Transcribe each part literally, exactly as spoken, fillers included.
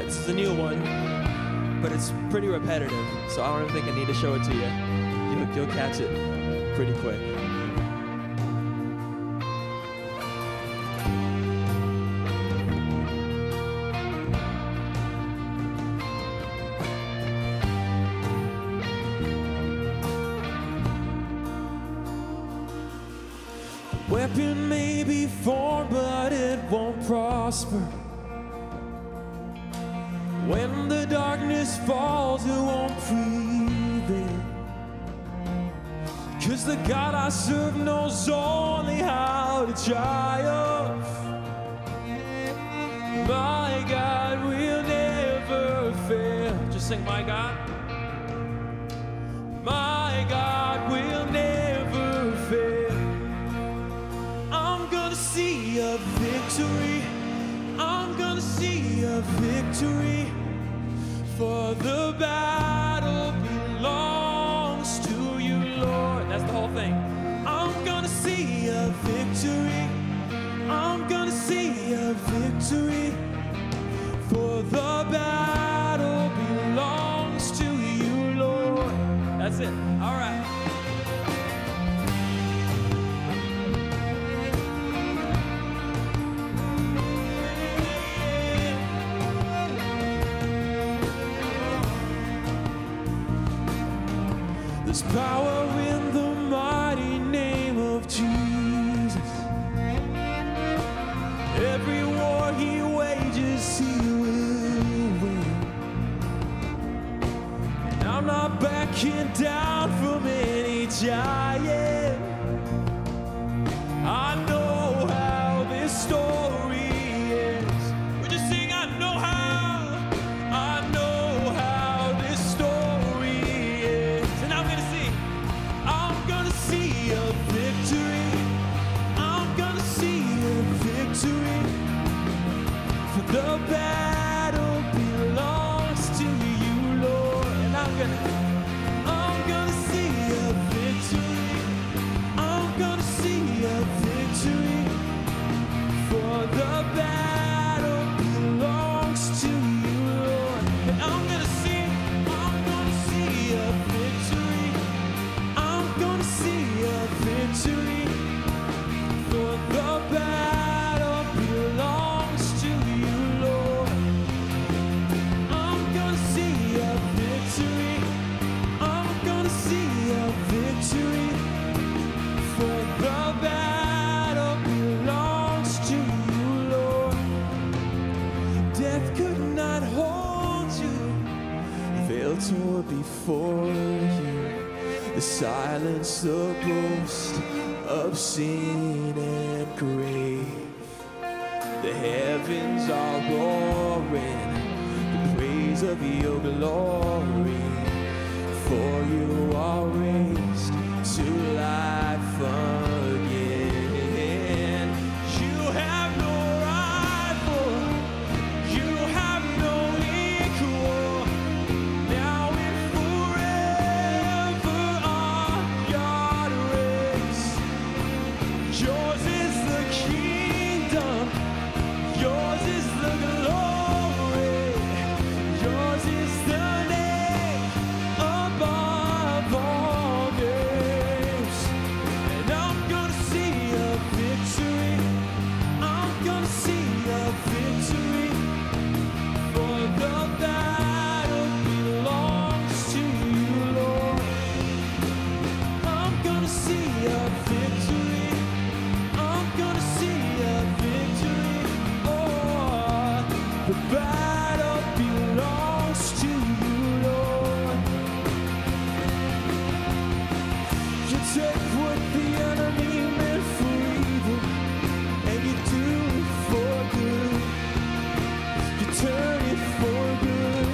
This is a new one, but it's pretty repetitive, so I don't even think I need to show it to you. You'll, you'll catch it pretty quick. Weapon may be formed, but it won't prosper. When the darkness falls, it won't prevail. 'Cause the God I serve knows only how to triumph. My God will never fail. Just sing, my God. My God will never fail. I'm gonna see a victory. I'm gonna see a victory. For the battle belongs to you, Lord. That's the whole thing. I'm gonna see a victory. I'm gonna see a victory. For the battle belongs to you, Lord. That's it. All right. There's power in the mighty name of Jesus. Every war he wages, he will win. And I'm not backing down from any giant. I know how this story ends. We just sing, I know how. I know how this story ends. And I'm gonna see, I'm gonna see a victory. I'm gonna see a victory. For the battle belongs to you, Lord. And I'm gonna, I'm gonna see a victory. I'm gonna see a victory. For the battle belongs to you, Lord. And I'm gonna see, I'm gonna see a victory. I'm gonna see a victory. For the battle belongs to you, Lord. I'm gonna see a victory. I'm gonna see a victory. For the battle belongs to you, Lord. Death could not hold you. Veil tore before you. The silence, the ghost of sin and grave. The heavens are roaring the praise of your glory. For you are raised to life again. You have no rival. You have no equal. Now and forever our God reigns. Yours is the kingdom. Yours is the glory. Yours is the name above all names. And I'm gonna see a victory. I'm gonna see a victory. For the battle belongs to you, Lord. I'm gonna see a victory. I'm gonna see a victory. Oh, the battle belongs to you, Lord. You take what the enemy meant for evil, and you do it for good. You turn it for good.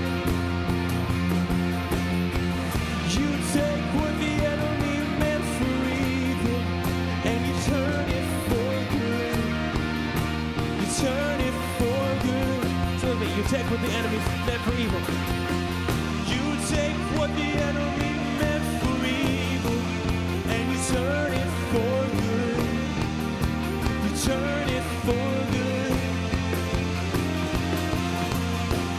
You take what the enemy meant for evil, and you turn it for good. You turn it for good. Tell me, you take what the enemy meant for evil. You take what the enemy meant for evil, and you turn it for good. You turn it for good.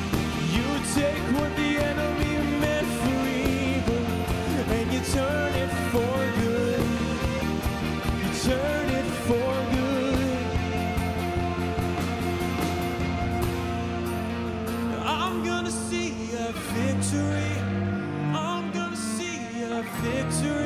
victory.